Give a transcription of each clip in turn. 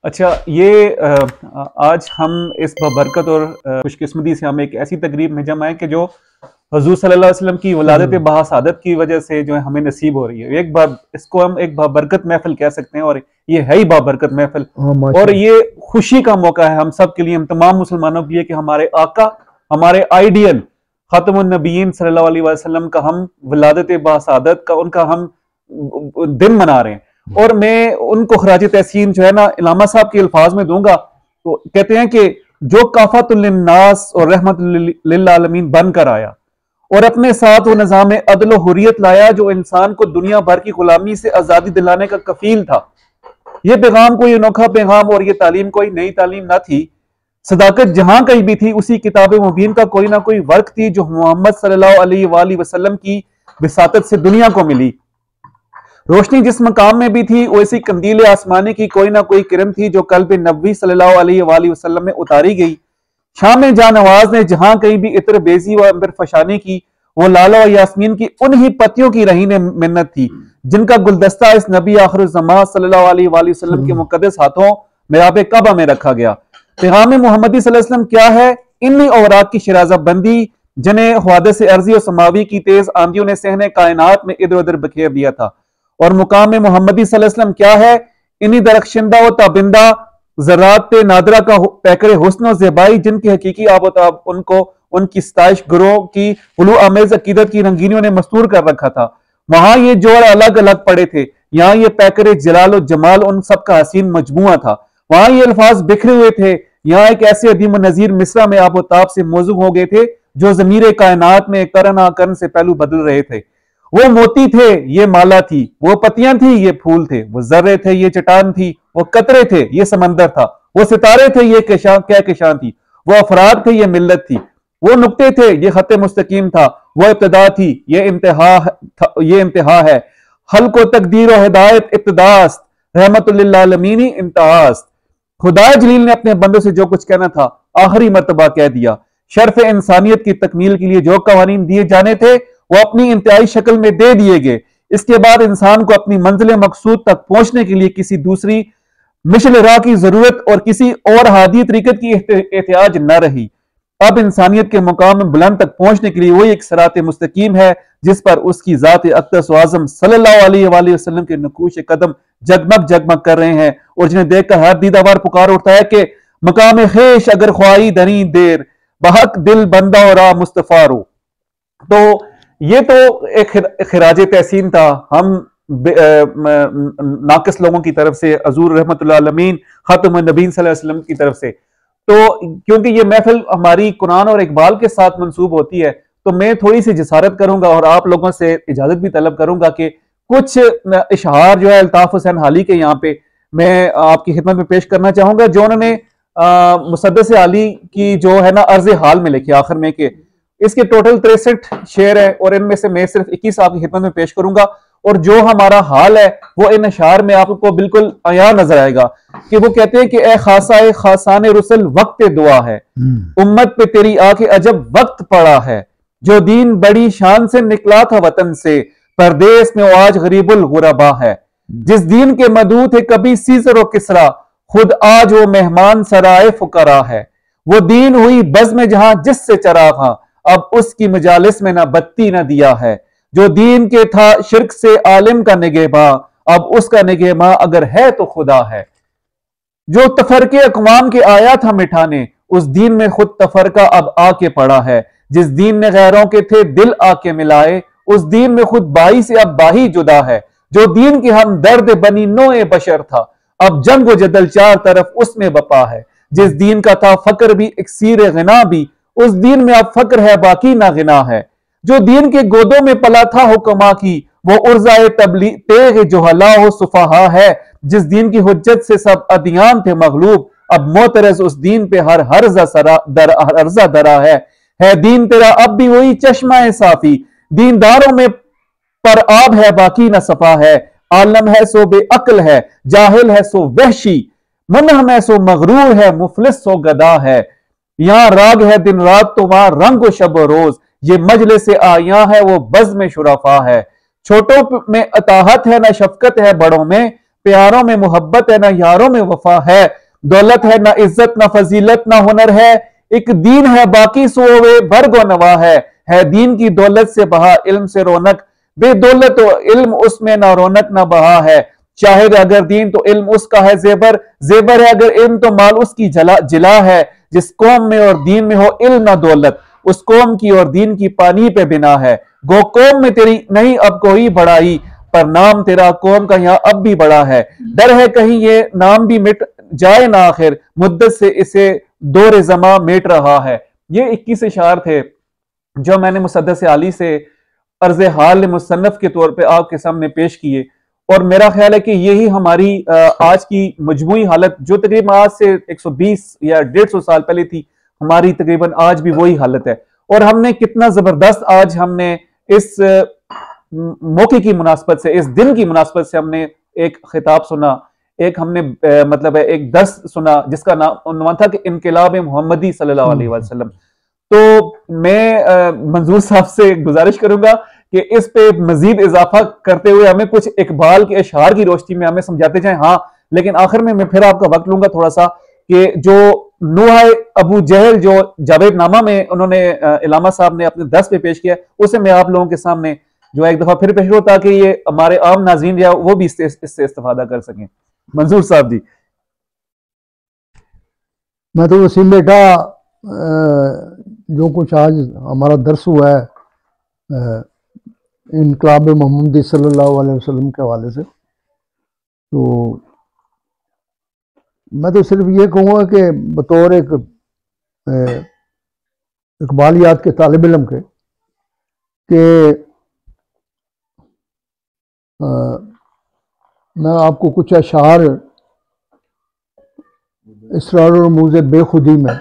अच्छा, आज हम इस बरकत और खुशकिस्मती से हम एक ऐसी तकरीब में जमा है कि जो हजूर सल्लल्लाहु अलैहि वसल्लम की वलादत बहासादत की वजह से जो है हमें नसीब हो रही है। इसको हम एक बाबरकत महफिल कह सकते हैं और ये है ही बाबरकत महफिल। और ये खुशी का मौका है हम सब के लिए, हम तमाम मुसलमानों के लिए कि हमारे आका, हमारे आइडियल खातमुन नबीयीन सल्लल्लाहु अलैहि वसल्लम का हम वलादत बहासादत का उनका हम दिन मना रहे हैं। और मैं उनको खराज तहसीन जो है ना इलामा साहब के अल्फाज में दूंगा। तो कहते हैं कि जो काफातुल लिन्नास और रहमतुल लिल आलमीन बनकर आया और अपने साथ वो निज़ाम अदल और हुर्रियत लाया जो इंसान को दुनिया भर की गुलामी से आजादी दिलाने का कफील था। ये पैगाम कोई अनोखा पैगाम और ये तालीम कोई नई तालीम ना थी। सदाकत जहां कहीं भी थी उसी किताब मुबीन का कोई ना कोई वर्क थी जो मोहम्मद सल्लल्लाहु अलैहि वसल्लम की विसातत से दुनिया को मिली। रोशनी जिस मकाम में भी थी वैसी कंदील आसमानी की कोई ना कोई किरण थी जो कल्ब नबी सल्लल्लाहु अलैहि वसल्लम में उतारी गई। शाम जानवाज ने जहां कहीं भी इत्र बेजी व अंबर फशानी की, वो लाला व यास्मीन की उन्हीं पत्तियों की रही ने मिन्नत थी जिनका गुलदस्ता इस नबी आखिरुज़्ज़मा सल्लल्लाहु अलैहि वसल्लम के मुकद्दस हाथों मिराब काबा में रखा गया। पैगाम मोहम्मदी सल्लल्लाहु अलैहि वसल्लम क्या है? इन्हीं औराक की शराज़ा बंदी जिन्हें हवादिस अर्जी और समावी की तेज आंधियों ने सहने कायनात में इधर उधर बखेर दिया था। और मुकाम मोहम्मदी सल्लल्लाहु अलैहि वसल्लम क्या है? इन्हीं दरख्शिंदा व ताबिंदा ज़रात नादरा का पैकर हुस्न और ज़ेबाई जिनकी हकीकी आबोताब उनको उनकी सताइश गुरों की उलू आमेज अकीदत की रंगीनियों ने मस्तूर कर रखा था। वहां ये जोड़ अलग अलग पड़े थे, यहाँ ये पैकर जलाल और जमाल उन सबका हसीन मजमुआ था। वहां ये अल्फाज बिखरे हुए थे, यहाँ एक ऐसे अदीम नजीर मिसरा में आबोताब से मौजू हो गए थे जो ज़मीर कायनात में करन आकरन से पहलू बदल रहे थे। वो मोती थे, ये माला थी, वो पत्तियां थी, ये फूल थे, वो जर्रे थे, ये चट्टान थी, वो कतरे थे, ये समंदर था, वो सितारे थे, ये क्या किशान थी, वो अफराद थे, ये मिल्लत थी, वो नुक्ते थे, ये खत्ते मुस्तकीम था, वो इब्तिदा थी, ये इंतहा है। हल्को तकदीर और हिदायत इब्तिदास्त, रहमतुल लिल आलमीन इंतहास्त। खुदा जलील ने अपने बंदों से जो कुछ कहना था आखिरी मर्तबा कह दिया। शर्फ इंसानियत की तकमील के लिए जो कवानीन दिए जाने थे वो अपनी इंतहाई शक्ल में दे दिए गए। इसके बाद इंसान को अपनी मंजिल मकसूद तक पहुंचने के लिए किसी दूसरी मिशल राह की जरूरत और किसी और हादी तरीकत की एहतियाज न रही। अब इंसानियत के मुकाम में बुलंद तक पहुंचने के लिए वही एक सरात मुस्तकीम है जिस पर उसकी जात अक़दस व आज़म सल्लल्लाहु अलैहि वसल्लम के नकूश कदम जगमग जगमग कर रहे हैं और जिन्हें देखकर हर दीदावार पुकार उठता है कि मकाम खेश अगर ख्वाही धनी देर बहक दिल बंदा और मुस्तफारो। तो ये तो एक खिराज तहसीन था हम नाकिस लोगों की तरफ से हजूर रहमतुल आलमीन खातमुन नबीयीन सल्लल्लाहु अलैहि वसल्लम की तरफ से। तो क्योंकि ये महफिल हमारी कुरान और इकबाल के साथ मंसूब होती है तो मैं थोड़ी सी जिसारत करूंगा और आप लोगों से इजाजत भी तलब करूंगा कि कुछ इशहार जो है अल्ताफ हुसैन हाली के यहाँ पे मैं आपकी खिदमत में पेश करना चाहूंगा जो उन्होंने मुसद्दस आली की जो है ना अर्ज हाल में लिखे आखिर में के। इसके टोटल 63 शेर है और इनमें से मैं सिर्फ 21 आपकी खिदमत में पेश करूंगा। और जो हमारा हाल है वो इन अशार में आपको बिल्कुल आया नजर आएगा कि वो कहते हैं कि ए खासान रुसल वक्त दुआ है, उम्मत पे तेरी आके अजब वक्त पड़ा है, जो दीन बड़ी शान से निकला था वतन से, परदेश में वो आज गरीबुल गुरबा है। जिस दीन के मदू थे कभी सीजर और किसरा, खुद आज वो मेहमान सराय फुकरा है। वो दीन हुई बज़ में जहां जिससे चरा था, अब उसकी मजालिस में ना बत्ती ना दिया है। जो दीन के था शिर्क से आलिम का निगहबा, अब उसका निगहबा अगर है तो खुदा है। जो तफरके अकवाम के आया था मिठाने, उस दीन में खुद तफरका अब आके पड़ा है। जिस दीन ने गैरों के थे दिल आके मिलाए, उस दीन में खुद बाई से अब बाही जुदा है। जो दीन के हम दर्द बनी नोए बशर था, अब जंग व जदल चार तरफ उसमें बपा है। जिस दीन का था फकर भी इक्सीर गिना भी, उस दीन में अब फक्र है बाकी ना गिना है। जो दीन के गोदों में पला था हुक्मा की, वो उर्जाए तेग जोहला हो सुफहा है। जिस दीन की हुज्जत से सब अदियान थे मगलूब, अब मोतरज उस दीन पे हर हर्जा दरा है दीन तेरा अब भी वही चश्मा है साफी, दीनदारों में पर आब है बाकी न सफा है। आलम है सो बेअक्ल है, जाहिल है सो वहशी, मुनहम है सो मगरूर है, मुफलिस सो गदा है। यहाँ राग है दिन रात तो वहां रंग शब रोज, ये मजलिस से आया है वो बज़ में शुरफा है। छोटों में अताहत है ना शफकत है बड़ों में, प्यारों में मोहब्बत है ना यारों में वफा है, दौलत है ना इज्जत ना फजीलत ना हुनर है, एक दीन है बाकी सोवे भरगो नवा है दीन की दौलत से बहा इल्म से रौनक, बेदौलत तो इल्म उसमें ना रौनक ना बहा है, चाहे अगर दीन तो इल्म उसका है जेबर, जेबर है अगर इल्म तो माल उसकी जिला है, जिस कौम में और दीन में हो इल्म ना दौलत, उस कौम की और दीन की पानी पे बिना है, गो कौम में तेरी नहीं अब कोई बड़ाई, पर नाम तेरा कौम का यहां अब भी बड़ा है, डर है कहीं ये नाम भी मिट जाए ना आखिर, मुद्दत से इसे दौर जमा मेट रहा है। ये 21 इशार थे जो मैंने मुसद्दस आली से अर्ज हाल मुसन्नफ के तौर पे आपके सामने पेश किए, और मेरा ख्याल है कि यही हमारी आज की मजमूई हालत जो तकरीबन आज से 120 या 150 साल पहले थी, हमारी तकरीबन आज भी वही हालत है। और हमने कितना जबरदस्त आज हमने इस मौके की मुनासबत से, इस दिन की मुनासबत से हमने एक खिताब सुना, एक हमने मतलब है एक दर्स सुना जिसका नाम उन्वान था कि इनकलाब मोहम्मदी सल्लल्लाहु अलैहि वसल्लम। तो मैं मंजूर साहब से गुजारिश करूंगा कि इस पे मजीद इजाफा करते हुए हमें कुछ इकबाल के अशआर की रोशनी में हमें समझाते जाएं। हाँ, लेकिन आखिर में मैं फिर आपका वक्त लूंगा थोड़ा सा कि जो नूहा अबू जहल जो जावेद नामा में उन्होंने इलामा साहब ने अपने दर्स पे पेश किया, उसे मैं आप लोगों के सामने जो एक दफा फिर पेश हो ताकि ये हमारे आम नाज़रीन या वो भी इससे इस्तेफादा कर सकें। मंजूर साहब जी। मैं तो वसीम बेटा जो कुछ आज हमारा दर्स हुआ है इनकलाब मोहम्मदी सल्लल्लाहु अलैहि वसल्लम के हवाले से, तो मैं तो सिर्फ ये कहूँगा कि बतौर एक इकबालियात के तालिब इल्म के कि मैं आपको कुछ अशार इसरार और मुझे बेखुदी में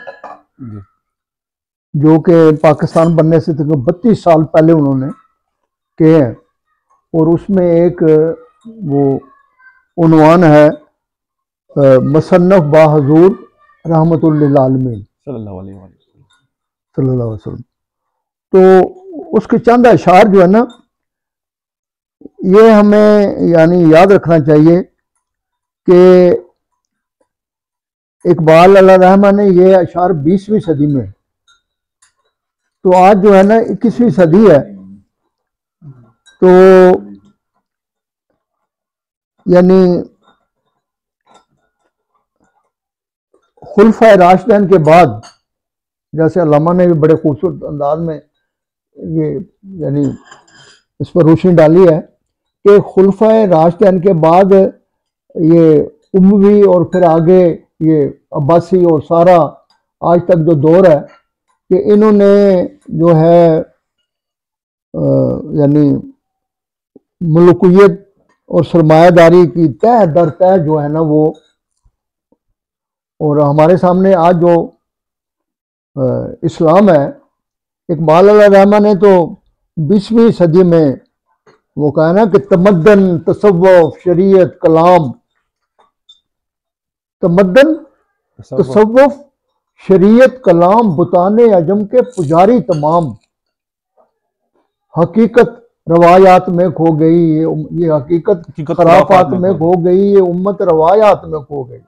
जो कि पाकिस्तान बनने से तकरीबन 32 साल पहले उन्होंने किए हैं, और उसमें एक वो उन्वान है मुसन्नफ बाहजूर रहमतुल लिल आलमीन सल्लल्लाहु अलैहि वसल्लम। तो उसके चंद अशार जो है ना, ये हमें यानी याद रखना चाहिए कि इकबाल अल्लाह रहमान ने ये अशार 20वीं सदी में, तो आज जो है ना 21वीं सदी है, तो यानी खुलफा राशिदैन के बाद, जैसे अल्लामा ने भी बड़े खूबसूरत अंदाज में ये यानी इस पर रोशनी डाली है कि खुलफा राशिदैन के बाद ये उमवी और फिर आगे ये अब्बासी और सारा आज तक जो दौर है कि इन्होंने जो है यानी मुल्कियत और सरमायादारी की तह दर तह जो है ना वो, और हमारे सामने आज जो इस्लाम है, इकबाल रहमान ने तो 20वीं सदी में वो कहा ना कि तमद्दन तसव्वुफ शरीयत कलाम, तमद्दन तसव्वुफ शरीयत कलाम बुताने अजम के पुजारी तमाम, हकीकत रवायात में खो गई, ये हकीकत खराफात में खो गई, ये उम्मत रवायात में खो गई।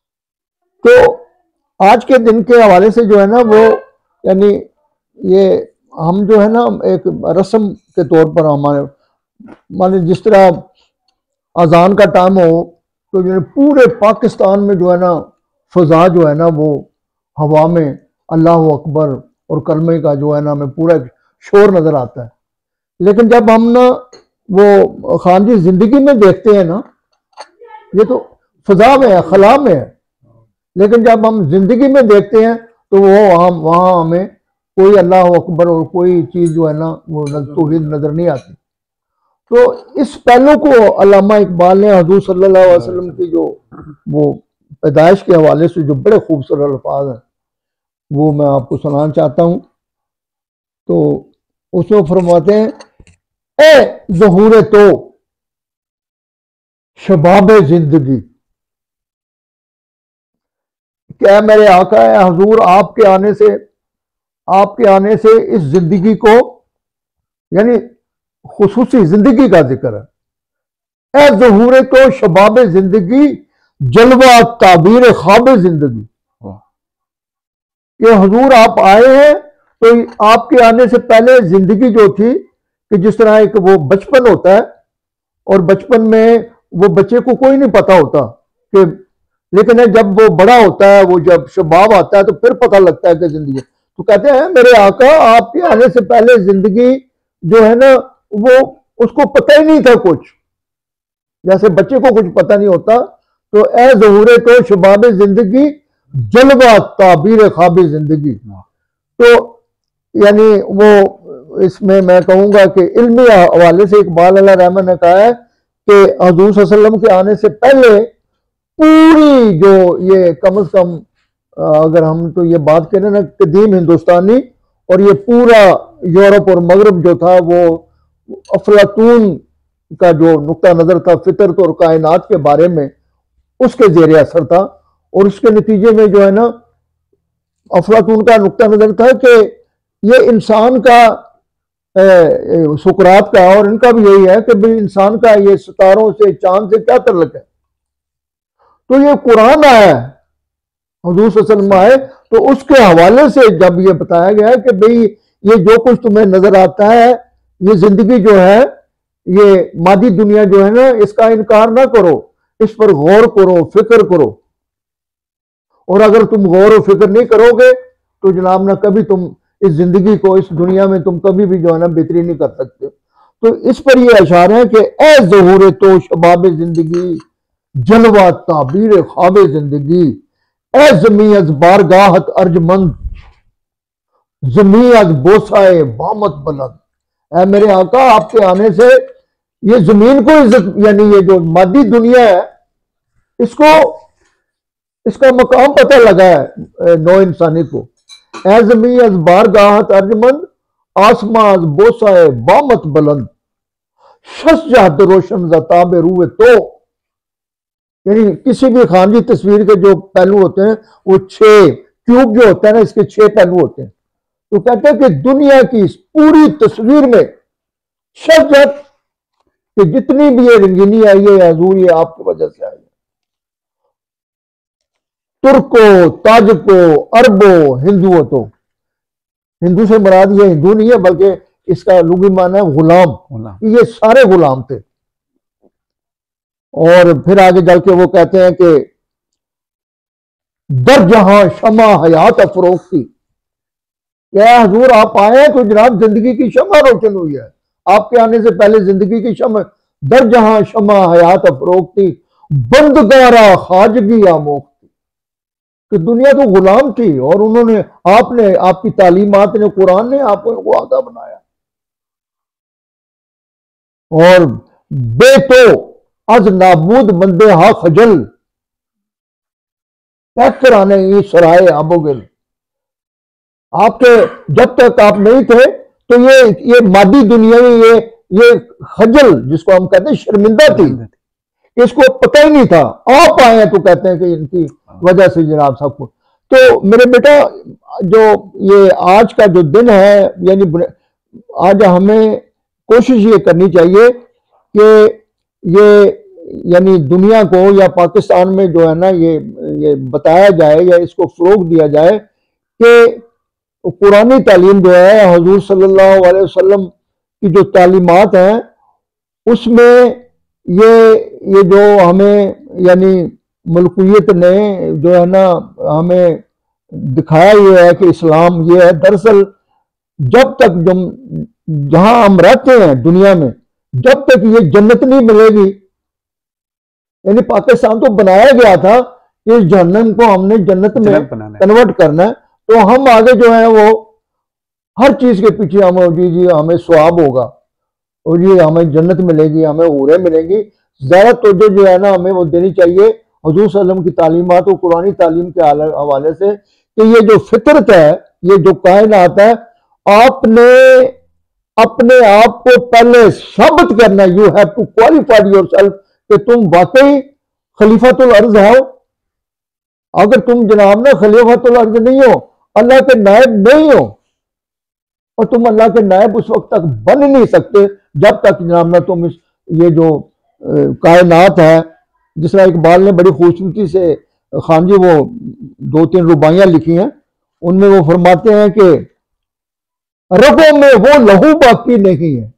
तो आज के दिन के हवाले से जो है ना वो यानी ये हम जो है ना एक रस्म के तौर पर हमारे माने जिस तरह अजान का टाइम हो तो जो पूरे पाकिस्तान में जो है ना फ़ज़ा जो है ना वो हवा में अल्लाह अकबर और कलमे का जो है ना हमें पूरा शोर नज़र आता है। लेकिन जब हम ना वो खानजी ज़िंदगी में देखते हैं ना, ये तो फ़ज़ा में है, खला में है, लेकिन जब हम जिंदगी में देखते हैं तो वो वहाँ हमें कोई अल्लाह अकबर और कोई चीज़ जो है ना वो तौहीद नज़र नहीं आती। तो इस पहलू को अल्लामा इकबाल ने हुज़ूर सल्लल्लाहु अलैहि वसल्लम की जो वो पैदाइश के हवाले से जो बड़े खूबसूरत अल्फाज हैं वो मैं आपको सुनाना चाहता हूँ। तो उसमें फरमाते हैं, ए ज़हूर तो शबाब जिंदगी, क्या मेरे आका है हुजूर आपके आने से इस जिंदगी को यानी खुसूसी जिंदगी का जिक्र है, ए ज़हूर तो शबाब जिंदगी, जलवा ताबीर ख्वाब जिंदगी। कि हुजूर आप आए हैं तो आपके आने से पहले जिंदगी जो थी, कि जिस तरह एक वो बचपन होता है और बचपन में वो बच्चे को कोई नहीं पता होता कि, लेकिन जब वो बड़ा होता है, वो जब शबाब आता है तो फिर पता लगता है कि जिंदगी। तो कहते हैं मेरे आका आपके आने से पहले जिंदगी जो है ना वो उसको पता ही नहीं था कुछ, जैसे बच्चे को कुछ पता नहीं होता। तो ए ज़हूर तो शबाब जिंदगी, जलवा ताबीर ख्वाब जिंदगी। तो यानी वो इसमें मैं कहूंगा कि इल्मी हवाले से इकबाल अल्लाह रहमान ने कहा है कि हजूर सल्लल्लाहु अलैहि वसल्लम के आने से पहले पूरी जो ये कम से कम अगर हम तो ये बात करें ना कदीम हिंदुस्तानी, और ये पूरा यूरोप और मगरब जो था वो अफलातून का जो नुक्ता नजर था फितरत और कायनात के बारे में, उसके जेर असर था। और उसके नतीजे में जो है ना अफलातून का नुक्ता नजर था कि ये इंसान का सुकरात का और इनका भी यही है कि भाई इंसान का ये सितारों से चांद से क्या तल्लुक है। तो ये कुरान आया है, हुजूर सल्लल्लाहु अलैहि वसल्लम आए, तो उसके हवाले से जब ये बताया गया कि भाई ये जो कुछ तुम्हें नजर आता है, ये जिंदगी जो है, ये मादी दुनिया जो है ना, इसका इनकार ना करो, इस पर गौर करो, फिक्र करो। और अगर तुम गौर और फिक्र नहीं करोगे तो जनाब ना कभी तुम इस जिंदगी को, इस दुनिया में तुम कभी भी जो है ना बेहतरी नहीं कर सकते। तो इस पर यह इशारा है कि ए ज़हूर तो शबाब जिंदगी, जलवा ताबीर ख्वाब जिंदगी। ए जमी अज बारगाहत अर्जमंद, जमी अज बोसाए बामत बुलंद। ए मेरे आका आपके आने से ये जमीन को इज्जत, यानी ये जो मादी दुनिया है इसको, इसका मकाम पता लगा है नौ इंसानी को। ए जमी अज बारगाहत अर्जमंद, आसमां बोसाए बामत बुलंद, शस जात रोशन जताब रूए। तो यानी किसी भी खानजी तस्वीर के जो पहलू होते हैं वो 6 क्यूब जो होता है ना, इसके 6 पहलू होते हैं। तो कहते हैं कि दुनिया की इस पूरी तस्वीर में शस जात कि जितनी भी ये रंगीनी आई है हजूर, ये आपकी वजह से आई है। तुर्को, ताजको, अरबो, हिंदुओं। तो हिंदू से मुराद ये हिंदू नहीं है बल्कि इसका लुगी माना है गुलाम। ये सारे गुलाम थे। और फिर आगे चल के वो कहते हैं कि दर जहां शमा हयात अफरोख्ती। क्या हजूर आप आए हैं तो जनाब जिंदगी की शमा रोशन हुई है। आपके आने से पहले जिंदगी की शमा, दर जहां शमा हयात अफरोख्ती, बंदगारा खाजगी आमोख्ती। कि दुनिया तो गुलाम थी और उन्होंने, आपने, आपकी तालीमात ने, कुरान ने आपको इनको आगा बनाया। और बेतो अज नाबूद बंदे हा खजल, कराने ये सराय आबोगिल। आपके जब तक आप नहीं थे तो ये मादी दुनिया में ये खजल जिसको हम कहते हैं शर्मिंदा थी, इसको पता ही नहीं था। आप आए हैं तो कहते हैं कि इनकी वजह से जनाब सबको। तो मेरे बेटा जो ये आज का जो दिन है, यानी आज हमें कोशिश ये करनी चाहिए कि ये यानी दुनिया को या पाकिस्तान में जो है ना ये बताया जाए या इसको फरोग दिया जाए कि कुरानी तालीम जो है हुजूर सल्लल्लाहु अलैहि वसल्लम की जो तालीमात हैं उसमें ये जो हमें यानी मुल्कियत ने जो है ना हमें दिखाया ये है कि इस्लाम ये है। दरअसल जब तक जहां हम रहते हैं दुनिया में, जब तक ये जन्नत नहीं मिलेगी, यानी पाकिस्तान तो बनाया गया था कि इस जहन्नम को हमने जन्नत में कन्वर्ट करना है, तो हम आगे जो है वो हर चीज के पीछे हम जी हमें स्वाब होगा और जी हमें जन्नत मिलेगी, हमें हूरें मिलेंगी। ज्यादा तवज्जो जो है ना हमें वो देनी चाहिए हुजूर सल्लल्लाहु अलैहि वसल्लम की तालीमात और कुरानी तालीम के हवाले से कि ये जो फितरत है, ये जो कायनात है, आपने अपने आप को पहले साबित करना। You have to qualify yourself कि तुम वाकई खलीफातुल अर्ज हो। अगर तुम जनाब ना खलीफातुल अर्ज नहीं हो, अल्लाह के नायब नहीं हो, और तुम अल्लाह के नायब उस वक्त तक बन नहीं सकते जब तक जनाब ना तुम ये जो कायनात है। जिस तरह इकबाल ने बड़ी खूबसूरती से खान जी वो 2-3 रुबाइयां लिखी हैं, उनमें वो फरमाते हैं कि रगों में वो लहू बाकी नहीं है,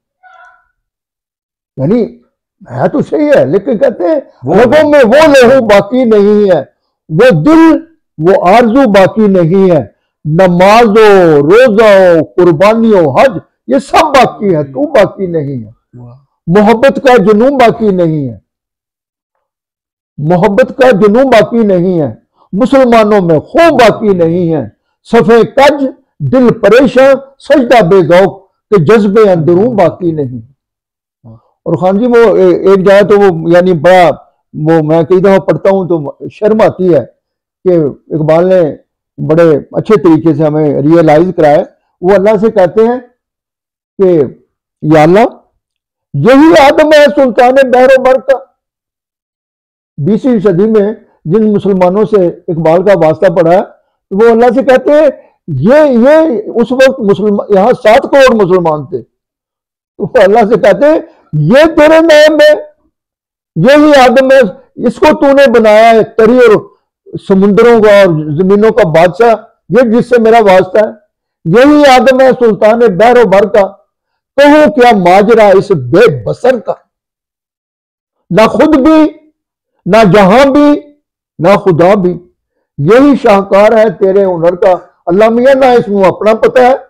यानी है तो सही है, लेकिन कहते हैं रगों में वो लहू बाकी नहीं है, वो दिल वो आरजू बाकी नहीं है, नमाजो रोजा कुर्बानियों हज ये सब बाकी है, तू बाकी नहीं है। मोहब्बत का जुनून बाकी नहीं है, मोहब्बत का जुनून बाकी नहीं है, मुसलमानों में खो बाकी नहीं है, सफे कज दिल परेशान सजदा बेजौक के जज्बे अंदरून बाकी नहीं। और खान जी वो एक जगह तो वो यानी बड़ा वो मैं कई दफा पढ़ता हूं तो शर्म आती है कि इकबाल ने बड़े अच्छे तरीके से हमें रियलाइज कराया। वो अल्लाह से कहते हैं कि या अल्लाह यही आदम है सुल्तान बहरो बर का। 20वीं सदी में जिन मुसलमानों से इकबाल का वास्ता पड़ा है तो वो अल्लाह से कहते हैं ये उस वक्त मुसलमान यहाँ 7 करोड़ मुसलमान थे, तो अल्लाह से कहते हैं ये तेरे नाम है, यही आदम है, इसको तूने बनाया है तरी और समुद्रों का और जमीनों का बादशाह, ये जिससे मेरा वास्ता है, यही आदम है सुल्तान बहरो बर का। कहो क्या माजरा इस बेबसर का, ना खुद भी ना जहां भी ना खुदा भी, यही शाहकार है तेरे हुनर का। अल्लाह मियां ना इसमें अपना पता है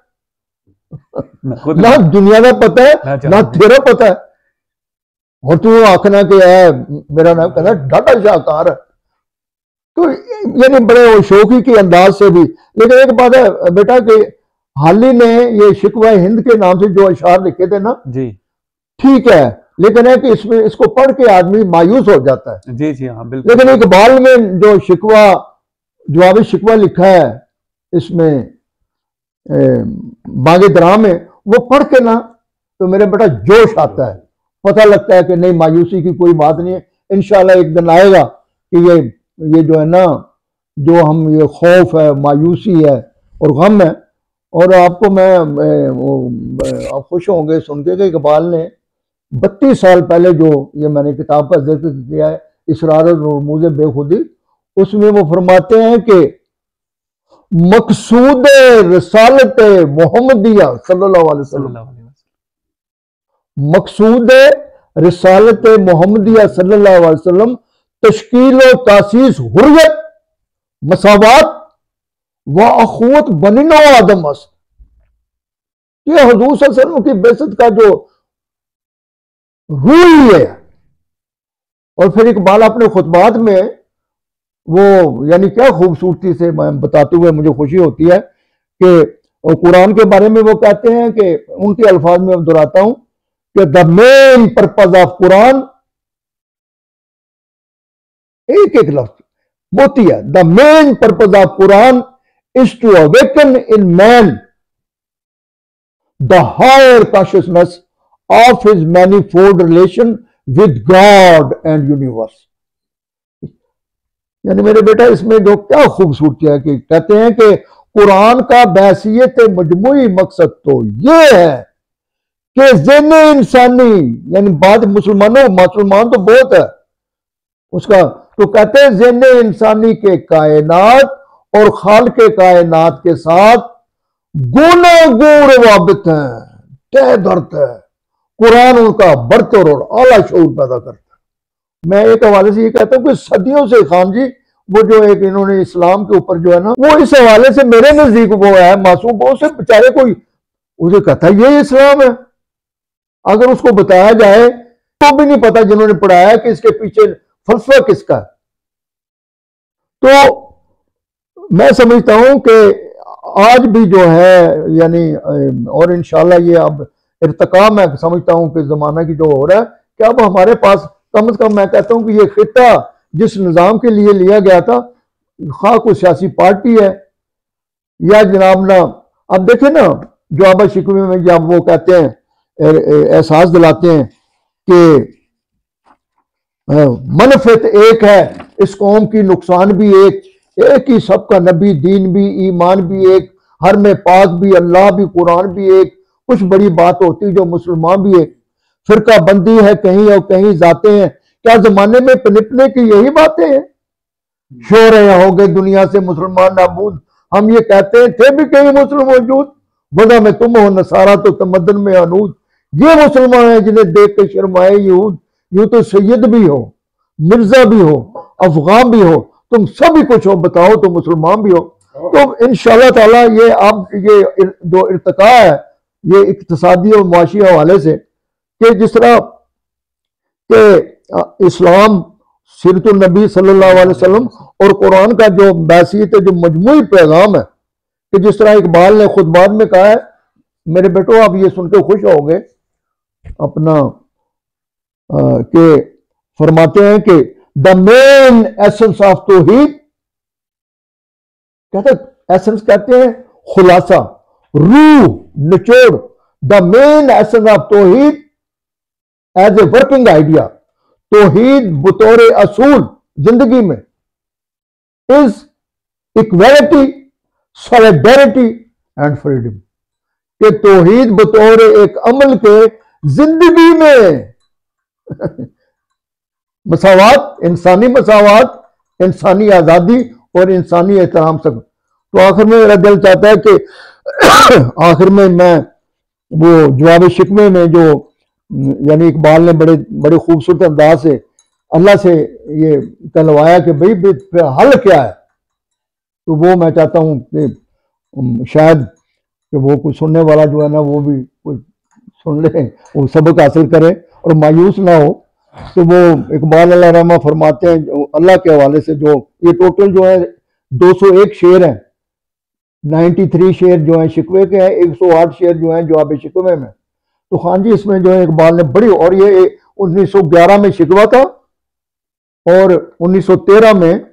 ना दुनिया का पता है ना तेरा पता है, और तू आखना कि मेरा नाम कहना डाटा शाहकार है। तो यानी बड़े शौकी के अंदाज से भी। लेकिन एक बात है बेटा कि हाल ही ने ये शिकवा हिंद के नाम से जो अशार लिखे थे ना जी, ठीक है, लेकिन है कि इसमें इसको पढ़ के आदमी मायूस हो जाता है। जी जी हाँ बिल्कुल। लेकिन इकबाल में जो शिकवा जवाब शिकवा लिखा है इसमें बागे दरा में, वो पढ़ के ना तो मेरे बेटा जोश आता है, पता लगता है कि नहीं मायूसी की कोई बात नहीं है। इंशाल्लाह एक दिन आएगा कि ये जो है ना जो हम ये खौफ है मायूसी है और गम है। और आपको मैं आप खुश होंगे सुन के कि इकबाल ने 32 साल पहले जो ये मैंने किताब का जिक्र किया है इसरार और रमूज़ बेखुदी, उसमें वो फरमाते हैं कि मकसूद रिसालत मोहम्मदिया सल्लल्लाहु अलैहि वसल्लम, मकसूद रिसालत मोहम्मदिया सल्लल्लाहु अलैहि वसल्लम तश्कील व तासीस हुर्रियत मसावात व अखुवत बनिनो आदम अस्त। ये हुजूर सल्लल्लाहु अलैहि वसल्लम की बेइज्जत का जो रूह है। और फिर इकबाल अपने खुतबात में वो यानी क्या खूबसूरती से मैं बताते हुए मुझे खुशी होती है कि कुरान के बारे में वो कहते हैं कि उनके अल्फाज में मैं दोहराता हूं कि the main purpose of Quran, एक एक लफ्ज मोती है, the main purpose of Quran is to awaken in man the higher consciousness of his manifold relation with God and universe. यानी मेरे बेटा इसमें जो क्या खूबसूरती है कि कहते हैं कि कुरान का बैसियत मजमूई मकसद तो ये है कि ज़हन इंसानी, यानी बाद मुसलमान तो बहुत है उसका, तो कहते हैं ज़हन इंसानी के कायनात और खाल के कायनात के साथ गुनागूर वाबित हैं, तय दर्द है। कुरान उनका बरतर और आला शऊर पैदा करता है। मैं एक हवाले से ये कहता हूं कि सदियों से खान जी वो जो एक इन्होंने इस्लाम के ऊपर जो है ना वो इस हवाले से मेरे नजदीक वो है मासूम, वो से बेचारे कोई उसे कहता है ये इस्लाम है, अगर उसको बताया जाए तो भी नहीं पता जिन्होंने पढ़ाया कि इसके पीछे फलसफा किसका है। तो मैं समझता हूं कि आज भी जो है यानी और इंशाल्लाह ये अब इर्तिका मैं समझता हूं कि जमाना की जो हो रहा है कि अब हमारे पास कम से कम मैं कहता हूं कि ये खिता जिस निज़ाम के लिए लिया गया था, खा कोई सियासी पार्टी है या जनाब ना, अब देखें ना जवाब शिकवे में जब वो कहते हैं एहसास दिलाते हैं कि मनफत एक है इस कौम की, नुकसान भी एक ही सबका, नबी दीन भी, ईमान भी एक, हर में पाक भी, अल्लाह भी, कुरान भी एक, कुछ बड़ी बात होती जो मुसलमान भी एक। फिरका बंदी है कहीं और कहीं जाते हैं। क्या जमाने में पनपने की यही बातें हैं? शोर हो गए दुनिया से मुसलमान नाबूद, हम ये कहते हैं थे भी कहीं मुस्लिम मौजूद, वजह में तुम हो नसारा तो तमद्दन में अनूद। ये मुसलमान है जिन्हें देख के शर्माए यहूद। यूं तो सैयद भी हो, मिर्जा भी हो, अफगान भी हो, तुम सभी कुछ हो, बताओ तो मुसलमान भी हो। तो इंशाअल्लाह ताला ये आप ये जो इर्तिका है ये इक्तिसादी और मुआशी हवाले से, कि जिस तरह के इस्लाम, सीरतुन नबी सल्लल्लाहु अलैहि वसल्लम और कुरान का जो बैसियत है, जो मजमूई पैगाम है, कि जिस तरह इकबाल ने खुद बाद में कहा है, मेरे बेटो आप ये सुन के खुश होगे अपना के फरमाते हैं कि द मेन एसेंस ऑफ तौहीद, कहते एसेंस कहते हैं खुलासा, रूह, निचोड़। The main essence of Tawhid as a working idea, तौहीद बतौर असूल जिंदगी में is equality, solidarity and freedom. कि तौहीद बतौर एक अमल के जिंदगी में मसावात, इंसानी आजादी और इंसानी एहतराम सब। तो आखिर में मेरा दिल चाहता है कि आखिर में मैं वो जवाब शिकवे में जो यानी इकबाल ने बड़े बड़े खूबसूरत अंदाज से अल्लाह से ये कहलवाया कि भाई फिर हल क्या है, तो वो मैं चाहता हूँ कि शायद कि वो कुछ सुनने वाला जो है ना वो भी कुछ सुन ले, वो सबक हासिल करे और मायूस ना हो। तो वो इकबाल अल्लाह रहमा फरमाते हैं अल्लाह के हवाले से, जो ये टोटल जो है 201 शेर हैं, 93 शेर जो है शिकवे के हैं, 108 शेर जो है जवाब शिकवे में। तो खान जी इसमें जो है इकबाल ने बड़ी, और ये 1911 में शिकवा था और 1913 में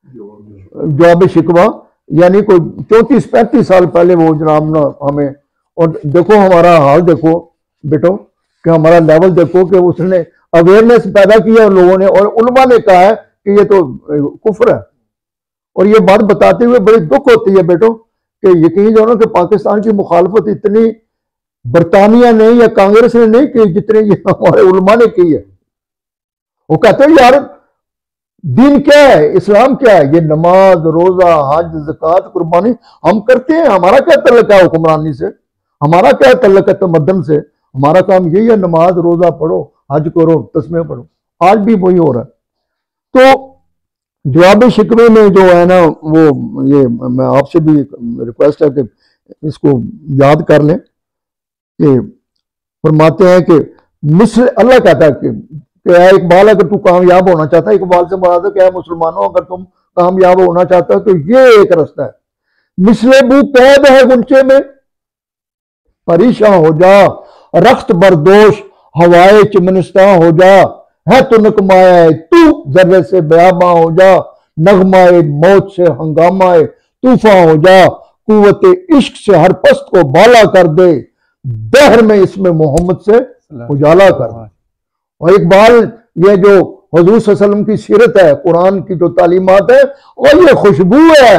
जवाब शिकवा, यानी कोई 34-35 साल पहले वो जनाब ना हमें। और देखो हमारा हाल देखो बेटो, कि हमारा लेवल देखो कि उसने अवेयरनेस पैदा किया लोगों ने, और उलमा ने कहा है कि ये तो कुफ्र है। और ये बात बताते हुए बड़ी दुख होती है बेटो कि यकीन जानो कि पाकिस्तान की मुखालफत इतनी बरतानिया ने या कांग्रेस ने नहीं की जितने ये हमारे उलमा ने की है। वो कहते हैं यार दीन क्या है, इस्लाम क्या है, ये नमाज, रोजा, हज, ज़कात, कुर्बानी हम करते हैं। हमारा क्या तल्लुक है हुक्मरानी से, हमारा क्या तल्लुक है तमद्दन से? हमारा काम यही है, नमाज रोजा पढ़ो, हज करो, तस्मीह पढ़ो। आज भी वही हो रहा है। तो जवाब शिकवे में जो है ना वो, ये मैं आपसे भी रिक्वेस्ट है कि इसको याद कर लें कि फरमाते हैं कि मिस्र, अल्लाह कहता है कि इकबाल अगर तू कामयाब होना चाहता है, इकबाल से मुराद है क्या मुसलमानों, अगर तुम कामयाब होना चाहते हो तो ये एक रास्ता है। मिसले बू कैद है गुंचे में, परेशान हो जा, रख्त बरदोश हवाए चिमनिस्ता हो जा, है तो नकमाए तू जर्रे से बयाबा हो जा, नगमाए मौत से हंगामाए तूफान हो जा, कुव्वत इश्क से हर पस्त को बाला कर दे, दहर में इसमें मोहम्मद से उजाला कर दे। और इकबाल ये जो हुजूर सल्लल्लाहु अलैहि वसल्लम की सीरत है, कुरान की जो तालीमात है, और ये खुशबू है।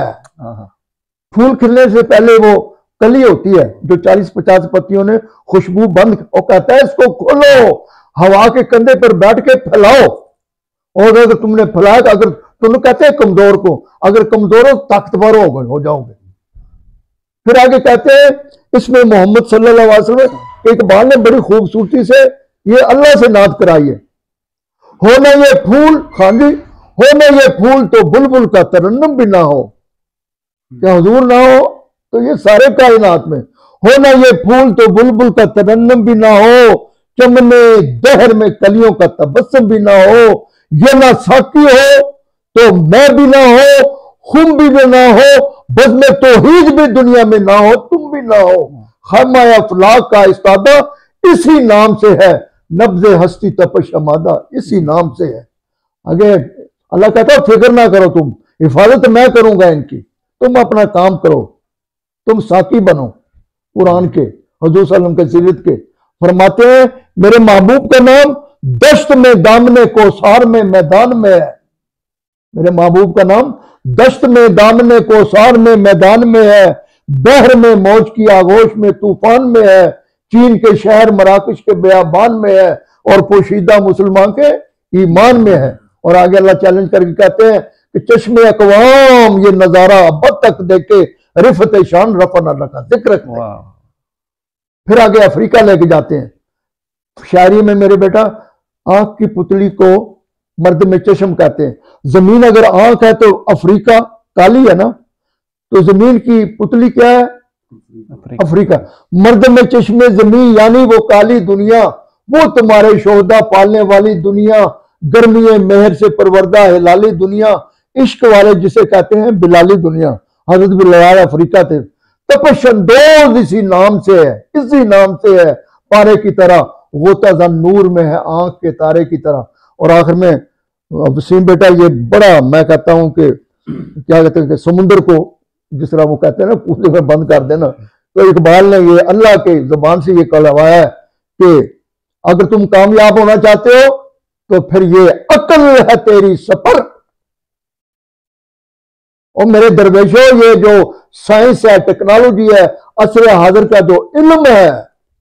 फूल खिलने से पहले वो कली होती है जो 40-50 पत्तियों ने खुशबू बंद, और कहता है इसको खोलो, हवा के कंधे पर बैठ के फैलाओ। और अगर तुमने फैलाया, अगर तुम कहते हैं कमजोर को, अगर कमजोर हो ताकतवर हो जाओगे। फिर आगे कहते हैं इसमें मोहम्मद सल्लल्लाहु अलैहि वसल्लम, इकबाल ने बड़ी खूबसूरती से ये अल्लाह से नात कराई है। हो ना ये फूल, खान जी, हो ना ये फूल तो बुलबुल का तरन्नुम भी ना हो, क्या हुजूर ना हो तो ये सारे कायनात में, हो ना ये फूल तो बुलबुल का तरन्नुम भी ना हो, चमने दहर में कलियों का तबस्सुम भी ना हो, ये ना साकी हो तो मैं भी ना हो, खुम भी ना हो, बज़्म तौहीद भी दुनिया में ना हो, तुम भी ना हो, खैमा अफलाक का इस्तादा इसी नाम से है, नब्ज़े हस्ती तपश अमादा इसी नाम से है। आगे अल्लाह कहता है फिक्र ना करो, तुम हिफाजत मैं करूंगा इनकी, तुम अपना काम करो, तुम साकी बनो कुरान के, हुजूर सल्लल्लाहु अलैहि वसल्लम के सीरत के। फरमाते हैं मेरे महबूब का नाम दश्त में दामने कोसार में मैदान में है, मेरे महबूब का नाम दश्त में दामने कोसार में मैदान में है, बहर में मौज की आगोश में तूफान में है, चीन के शहर मराकश के बयाबान में है और पोशीदा मुसलमान के ईमान में है। और आगे अल्लाह चैलेंज करके कहते हैं कि चश्मे अकवाम ये नजारा अब तक देखे रिफत शान रफन अल्लाह का जिक्र। फिर आगे अफ्रीका लेके जाते हैं। शायरी में मेरे बेटा आंख की पुतली को मर्द में चश्म कहते हैं। जमीन अगर आंख है तो अफ्रीका काली है ना, तो जमीन की पुतली क्या है? अफ्रीका। मर्द में चश्मे जमीन यानी वो काली दुनिया, वो तुम्हारे शोहदा पालने वाली दुनिया, गर्मी मेहर से परवरदा हिलाली दुनिया, इश्क वाले जिसे कहते हैं बिलाली दुनिया। हजरत बिलाल अफ्रीका थे। तपशंदोज इसी नाम से है, इसी नाम से है, पारे की तरह गोता जन नूर में है, आंख के तारे की तरह। और आखिर में वसीम बेटा ये बड़ा मैं कहता हूं कि क्या कहते हैं कि समुद्र को जिस तरह वो कहते हैं ना पूरे में बंद कर देना, तो इकबाल ने ये अल्लाह के जुबान से ये कहलवाया है कि अगर तुम कामयाब होना चाहते हो तो फिर ये अक्ल है तेरी सफर। और मेरे दरवेशों ये जो साइंस है, टेक्नोलॉजी है, असर हाजिर का जो इल्म है,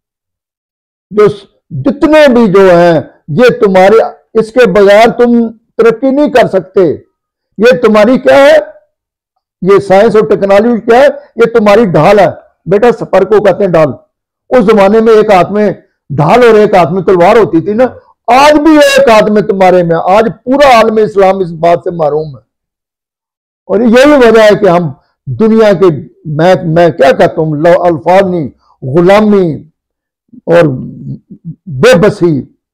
जो जितने भी जो हैं ये तुम्हारे, इसके बगैर तुम तरक्की नहीं कर सकते। ये तुम्हारी क्या है? ये साइंस और टेक्नोलॉजी क्या है? ये तुम्हारी ढाल है बेटा। सफर को कहते हैं ढाल। उस जमाने में एक हाथ में ढाल और एक हाथ में तलवार होती थी ना, आज भी एक हाथ में तुम्हारे में। आज पूरा आलम इस्लाम इस बात से महरूम है। और यही वजह है कि हम दुनिया के मैं क्या कहता हूं अल्फाज नहीं, गुलामी और बेबसी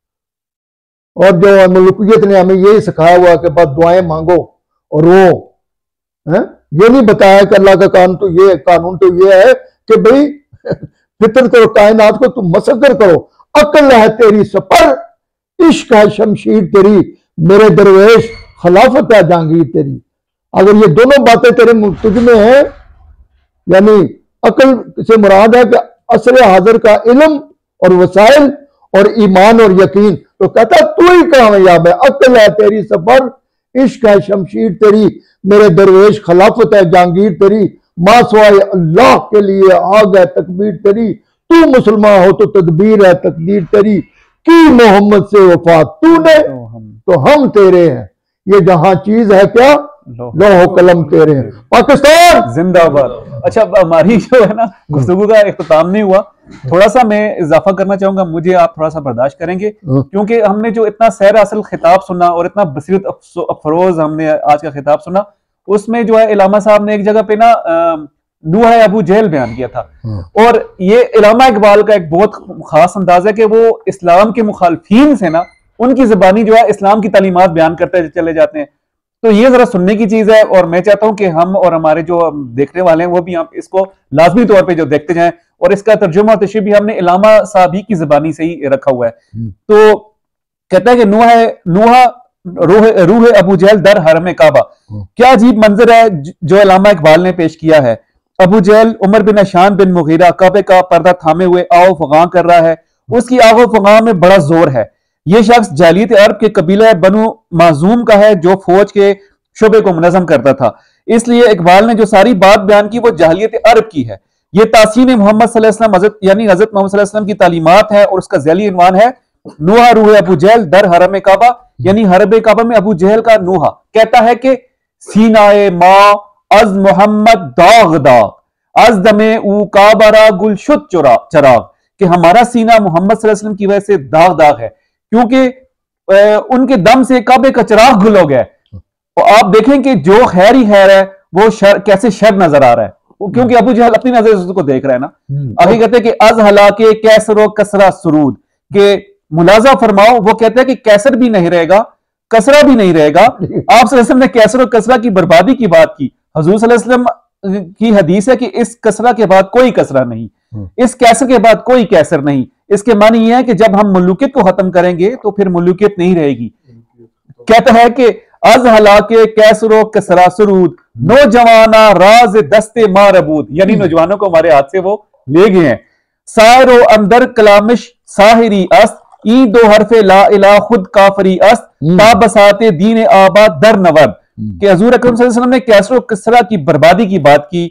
और जो मुल्कियत ने हमें यही सिखाया हुआ कि बस दुआएं मांगो और वो है? ये नहीं बताया कि अल्लाह का कानून तो ये कानून तो ये है कि भाई फितरत और कायनात को तुम मसक्कर करो। अक्ल है तेरी सफर, इश्क है शमशीर तेरी, मेरे दरवेश खिलाफत है जहांगीर तेरी। अगर ये दोनों बातें तेरे तुझ में है, यानी अक्ल से मुराद है कि असर हाजिर का इल्म और वसाइल और ईमान और यकीन, तो कहता तू ही कामयाब है। अक्ल है तेरी सफर, इश्क है शमशीर तेरी, मेरे दरवेश खिलाफत है जहांगीर तेरी, मासवाए अल्लाह के लिए आग है तकबीर तेरी, तू मुसलमान हो तो तदबीर है तकदीर तेरी, की मोहम्मद से वफा तूने तो हम तेरे हैं, ये जहां चीज है क्या लोहो कलम तेरे हैं। पाकिस्तान जिंदाबाद। अच्छा, हमारी जो है ना गुफ्तगू का इख्तिताम नहीं हुआ, थोड़ा सा मैं इजाफा करना चाहूंगा, मुझे आप थोड़ा सा बर्दाश्त करेंगे, क्योंकि हमने जो इतना सैर असल खिताब सुना और इतना बसीरत अफरोज हमने आज का खिताब सुना, उसमें जो है इलामा साहब ने एक जगह पे ना नूह अबू जहल बयान किया था। और ये इलामा इकबाल का एक बहुत खास अंदाज है कि वो इस्लाम के मुखालफीन से ना उनकी ज़बानी जो है इस्लाम की तालीमात बयान करते चले जाते हैं। तो ये जरा सुनने की चीज है, और मैं चाहता हूं कि हम और हमारे जो देखने वाले हैं वो भी हम इसको लाजमी तौर पे जो देखते जाएं, और इसका तर्जुमा और तशरीह भी हमने इलामा साहब ही की ज़बानी से ही रखा हुआ है। तो कहता है कि नूह रूह अबू जहल दर हरम काबा। क्या अजीब मंजर है जो इलामा इकबाल ने पेश किया है। Abu Jahl Umar bin Hisham bin Mughira काबे का पर्दा थामे हुए आओ फगां कर रहा है, उसकी आओ फगां में बड़ा जोर है। यह शख्स जालियत अरब के कबीला बनु माजूम का है जो फौज के शुबे को मुनज़म करता था। इसलिए इकबाल ने जो सारी बात बयान की वो जालियत अरब की है। यह तासीन मोहम्मद सल्लल्लाहु अलैहि वसल्लम यानी हज़रत मोहम्मद सल्लल्लाहु अलैहि वसल्लम की तालीमात है, और उसका ज़ैली इन्वान है नूहा रूह अबू जहल दर हरम काबा, यानी हरम काबा में अबू जहल का नूहा। कहता है कि सीनाए माँ अज मोहम्मद दाग दाग अज दमे ऊ काबरा गुलशुद चराग, कि हमारा सीना मोहम्मद सल्लल्लाहु अलैहि वसल्लम की वजह से दाग दाग है, क्योंकि उनके दम से काबे का चिराग गुल हो गया। तो आप देखें कि जो खैर ही खैर है वो शर कैसे शर नजर आ रहा है, क्योंकि अबू जहल अपनी नजर से उसको देख रहा है ना। आगे कहते हैं कि अज हलाके कैसरो कसरा सुरूद, के मुलाजा फरमाओ। वो कहते हैं कि कैसर भी नहीं रहेगा, कसरा भी नहीं रहेगा। आप सल्लल्लाहु अलैहि वसल्लम ने कैसर और कसरा की बर्बादी की बात की। हुजूर सल्लल्लाहु अलैहि वसल्लम की हदीस है कि इस कसरा के बाद कोई कसरा नहीं, इस कैसर के बाद कोई कैसर नहीं। इसके मानी यह है कि जब हम मुल्कियत को खत्म करेंगे तो फिर मुल्कियत नहीं रहेगी। कहता है कि अज हलाके कैसरो कसरा सुरूद नौजवाना राज दस्ते मारबूद, यानी नौजवानों को हमारे हाथ से वो ले गए हैं। सायरो अंदर कलामिश साहिरी अस्त ई दो हरफे ला इला खुद काफरी अस्त ता बसाते दीन आबाद दर नवर्द, कि हजूर अकरम सल्लल्लाहु अलैहि वसल्लम ने कैसरो कसरा की बर्बादी की बात की।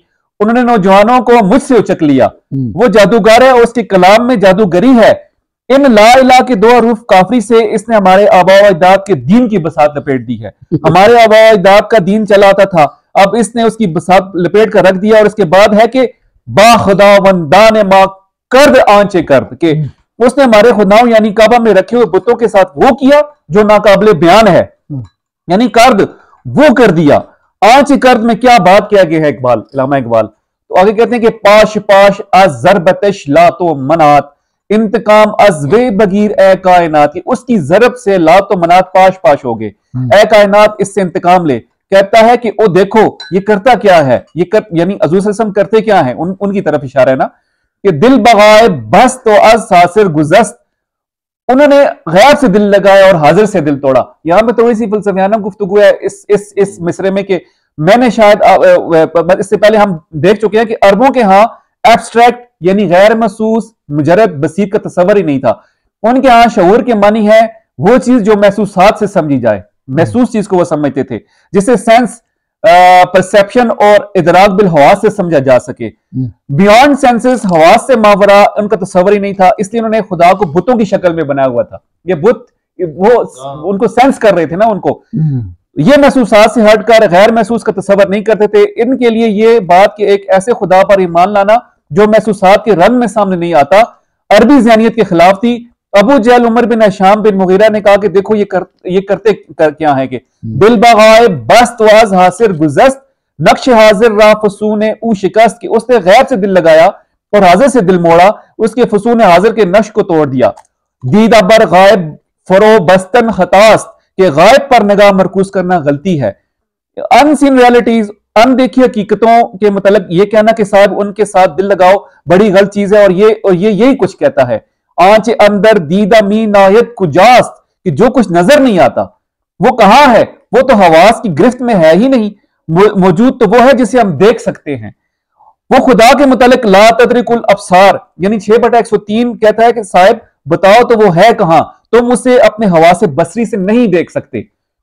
उन्होंने नौजवानों को मुझसे उचक लिया। वो जादूगर है और उसके कलाम में जादूगरी है। इन ला इला के दो हरूफ काफरी से इसने हमारे आबा व अजदाद के दीन की बसात लपेट दी है। हमारे आबा व अजदाद का दीन चला आता था, अब इसने उसकी बसात लपेट कर रख दिया। और इसके बाद है कि बा खुदा वंदान मा कर्द आंचे कर्द के उसने हमारे खुदाओं यानी काबा में रखे हुए बुतों के साथ वो किया जो नाकाबिले बयान है, यानी कर्द वो कर दिया। आंच कर्द में क्या बात किया गया है इकबाल, इलामा इकबाल। तो आगे कहते हैं कि पाश पाश अज जरबतश लातो मनात इंतकाम अजवे बगीर ए कायनात, की उसकी जरब से लातो मनात पाश पाश हो गए, ए कायनात इससे इंतकाम ले। कहता है कि ओ देखो ये करता क्या है, ये कर यानी हजूर सल्लल्लाहु अलैहि वसल्लम करते क्या है, उनकी तरफ इशारा है ना कि दिल बगाए बस तो अज सासिर गुजस्त, उन्होंने गैर से दिल लगाया और हाजिर से दिल तोड़ा। यहां पे थोड़ी सी फलसफियाना गुफ्तगू है इस मिसरे में कि मैंने शायद इससे पहले हम देख चुके हैं कि अरबों के यहां एब्स्ट्रैक्ट यानी गैर महसूस मुजरद बसीर का तस्वर ही नहीं था। उनके यहां शऊर के मानी है वो चीज जो महसूसात से समझी जाए, महसूस चीज को वो समझते थे, जिसे सेंस परसेप्शन और इदराक बिल हवास से समझा जा सके। बियॉन्ड सेंसेस हवास से मावरा उनका तस्वर ही नहीं था, इसलिए उन्होंने खुदा को बुतों की शक्ल में बनाया हुआ था। ये बुत वो उनको सेंस कर रहे थे ना, उनको ये महसूसात से हटकर गैर महसूस का तस्वर नहीं करते थे। इनके लिए ये बात कि एक ऐसे खुदा पर ईमान लाना जो महसूसात के रंग में सामने नहीं आता, अरबी ज़हनियत के खिलाफ थी। Abu Jahl Umar bin Hisham bin Mughira ने कहा कि देखो ये करते क्या है कि दिल बगाए बस्त वाज हासिर गुजस्त नक्श हाजिर रा फसून ऊ शिकस्त, की उसने गैर से दिल लगाया और हाजिर से दिल मोड़ा, उसके फसून हाजिर के नक्श को तोड़ दिया। दीदा बर गायब फरो बस्तन खतास्त, के गायब पर निगाह मरकूज करना गलती है। अनसीन रियलिटीज अनदेखी हकीकतों के मतलब ये कहना कि साहब उनके साथ दिल लगाओ बड़ी गलत चीज है, और ये यही कुछ कहता है। आंच अंदर दीदा मी नायत कुजास्त, कि जो कुछ नजर नहीं आता वो कहां है, वो तो हवास की गिरफ्त में है ही नहीं, मौजूद तो वो है जिसे हम देख सकते हैं। वो खुदा के मुतालिक ला तदरिकुल अब्सार यानी 6/103 कहता है कि साहब बताओ तो वो है कहां, तुम उसे अपने हवा से बसरी से नहीं देख सकते।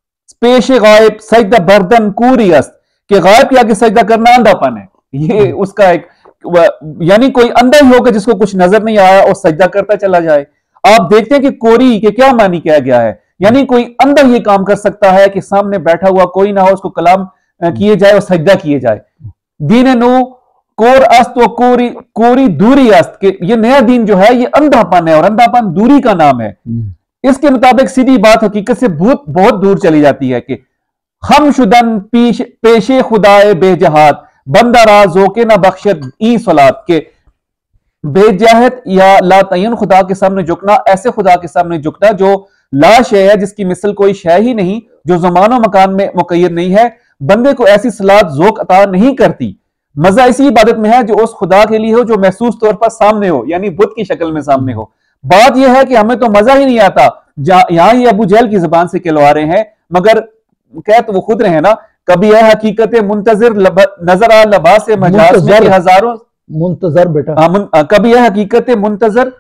पेश गायब सजदा बर्दन कूरियस्त, कि गायब के आगे सजदा करना अंधापन है। ये उसका एक यानी कोई अंधा ही होगा जिसको कुछ नजर नहीं आया और सजदा करता चला जाए। आप देखते हैं कि कोरी के क्या मानी किया गया है, यानी कोई अंधा ये काम कर सकता है कि सामने बैठा हुआ कोई ना हो, उसको कलाम किए जाए और सजदा किए जाए। दीन नो कोर अस्त व कोरी दूरी अस्त, के ये नया दीन जो है ये अंधापन है और अंधापन दूरी का नाम है। इसके मुताबिक सीधी बात हकीकत से बहुत दूर चली जाती है कि हम शुदन पेशे खुदाए बेजहात बंदा राजो के ना बख्शत ई सलात, के बेजहत या लातयन खुदा के सामने झुकना, ऐसे खुदा के सामने झुकना जो ला शय है, जिसकी मिसल कोई शय ही नहीं, जो जमानो मकान में मुकय्यद नहीं है, बंदे को ऐसी सलात जोक अता नहीं करती। मजा इसी इबादत में है जो उस खुदा के लिए हो जो महसूस तौर पर सामने हो, यानी बुत की शक्ल में सामने हो। बात यह है कि हमें तो मजा ही नहीं आता, यहां ये अबू जहल की जुबान से कहलवा रहे हैं, मगर कह तो वो खुद रहे हैं ना, कभी यह हकीकत मुंतजर नजर आ लबास मजाज में हजारों मुंतजर बेटा, कभी यह हकीकत मुंतजर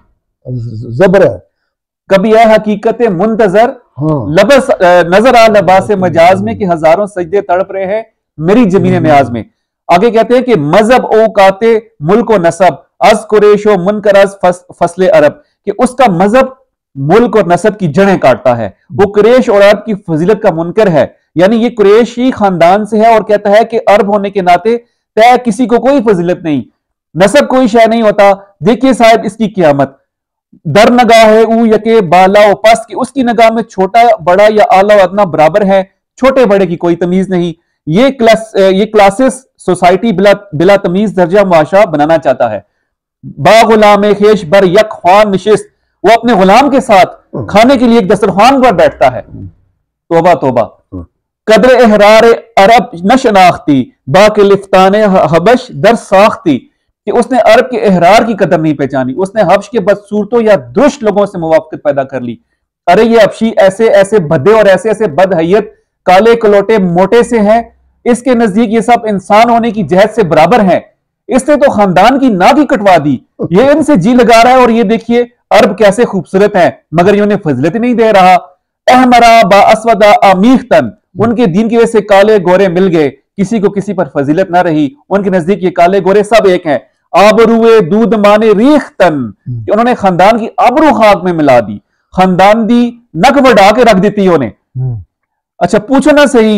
जबर है, कभी यह हकीकत मुंतजर लबस नजर आ लबास मजाज में कि हजारों सजदे तड़प रहे हैं मेरी जमीन न्याज में। आगे कहते हैं कि मजहब ओ काते मुल्क व नसब अज कुरेशो मुनकरज फसले अरब, कि उसका मजहब मुल्क और नसब की जड़ें काटता है। वो कुरैश और अरब की फजीलत का मुनकर है, यानी ये कुरैशी खानदान से है और कहता है कि अरब होने के नाते तय किसी को कोई फजीलत नहीं, नसब कोई शय नहीं होता। देखिए साहब इसकी क़यामत दर नगाह है ऊ यके बाला व पस्त, की उसकी नगाह में छोटा बड़ा या आला अदना बराबर है, छोटे बड़े की कोई तमीज नहीं। ये क्लासेस सोसाइटी बिला तमीज दर्जा मुआशरा बनाना चाहता है। बा गुलाम खेश बर यक ख्वान निशिस्त, वो अपने गुलाम के साथ खाने के लिए एक दस्तरखान पर बैठता है। तोबा तोबा कदर एहरार अरब न शनाख्ती बाके लिफ्तान हबश दर साख्ती, कि उसने अरब के एहरार की कदर नहीं पहचानी, उसने हब्श के बदसूरतों या दुष्ट लोगों से मुवाफकत पैदा कर ली। अरे ये हबशी ऐसे ऐसे भद्दे और ऐसे ऐसे बदहैयत काले कलोटे मोटे से हैं, इसके नजदीक ये सब इंसान होने की जहद से बराबर हैं। इसने तो खानदान की नाक ही कटवा दी, ये इनसे जी लगा रहा है, और ये देखिए अरब कैसे खूबसूरत है मगर ये उन्हें फजलत नहीं दे रहा। अहमरा बा असवदा आमीख तन, उनके दीन की वजह से काले गोरे मिल गए, किसी को किसी पर फजीलत ना रही। उनके नजदीक ये काले गोरे सब एक हैं। आबरुए दूध माने रीख तन, उन्होंने खानदान की आबरू खाक में मिला दी, खानदान दी नक बढ़ा के रख देती उन्हें। अच्छा पूछो ना सही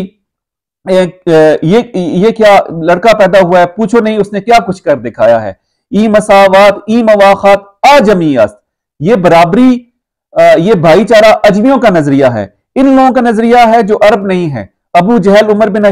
ये क्या लड़का पैदा हुआ है, पूछो नहीं उसने क्या कुछ कर दिखाया है। ई मसावात ई मवाखात आजमियत, ये बराबरी ये भाईचारा अजमियों का नजरिया है, इन लोगों का नजरिया है जो अरब नहीं है। Abu Jahl Umar bin